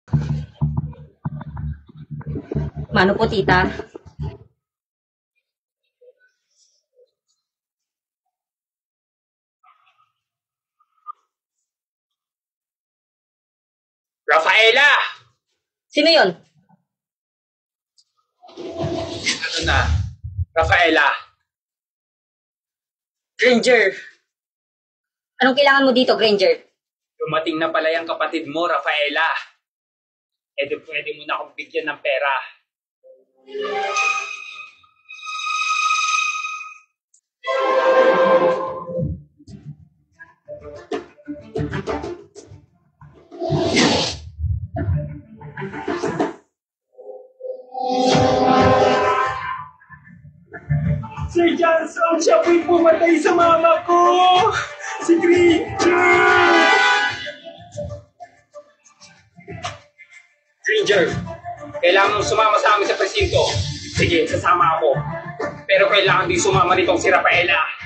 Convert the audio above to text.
Mano po, tita? Rafaela! Sino yon? Ano na? Rafaela! Granger! Anong kailangan mo dito, Granger? Dumating na pala yung kapatid mo, Rafaela. Pwede mo na akong bigyan ng pera. Sir Johnson, siya po'y pumatay sa mama ko! Si Granger! Granger, kailangan mong sumama sa amin sa presinto. Sige, sasama ako. Pero kailangan din sumama nitong si Rafaela.